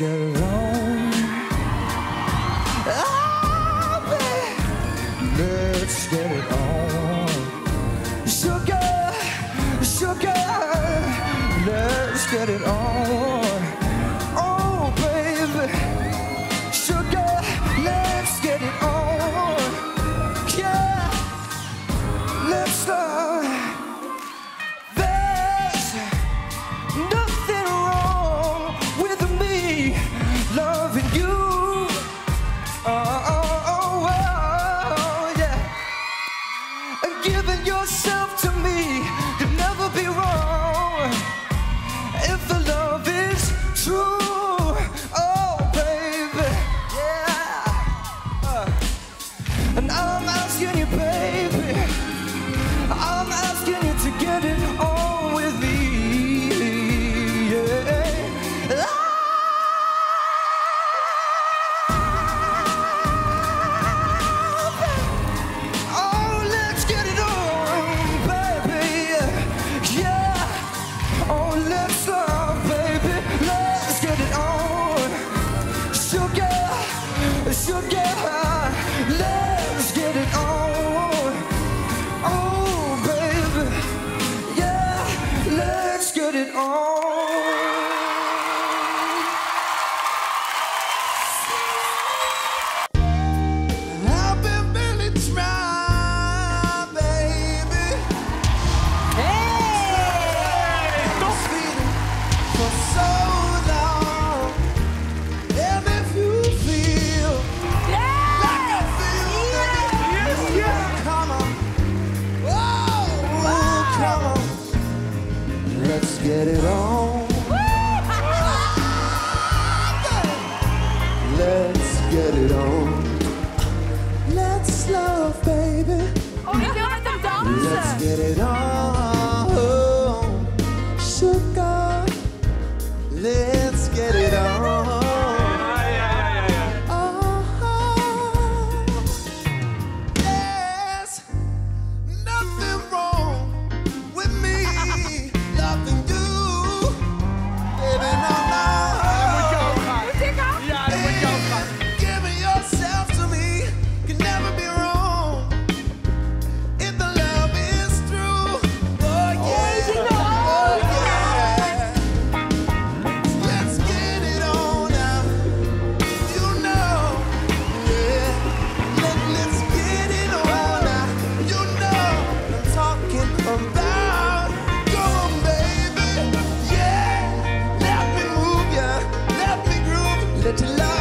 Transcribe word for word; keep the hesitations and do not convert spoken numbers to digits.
get it on. Oh, baby, let's get it on. Sugar, sugar, let's get it on. Oh, baby, sugar, let's get it on. Yeah, let's start. There's nothing wrong with me loving you. Oh, oh, oh, oh, yeah. And giving yourself to me can never be wrong if the love is true. Oh, baby, yeah. Uh, and I'm asking you, baby, I'm asking you to get it on with me. Yeah. Ah! Oh, let's get it on, baby. Yeah. Oh, let's love, baby. Let's get it on. Sugar, sugar. Let's get it on. Oh, baby. Yeah. Let's get it on. I've been really trying, baby. Hey! This feeling for so long. And if you feel like I feel, Yes, yes! come on. Oh, come on. Let's get it on. Let's get it on. Let's love, baby. Oh, you feel like them dogs? Let's get it on. Sugar. Let's get it on. Oh, there's nothing wrong with me loving you. Baby, no, no. Giving yourself to me can never be wrong if the love is true. Oh, yeah. Oh, yeah. Let's get it on now. You know, yeah. Let, let's get it on now. You know I'm talking about. Come on, baby. Yeah. Let me move ya. Let me groove. Let your love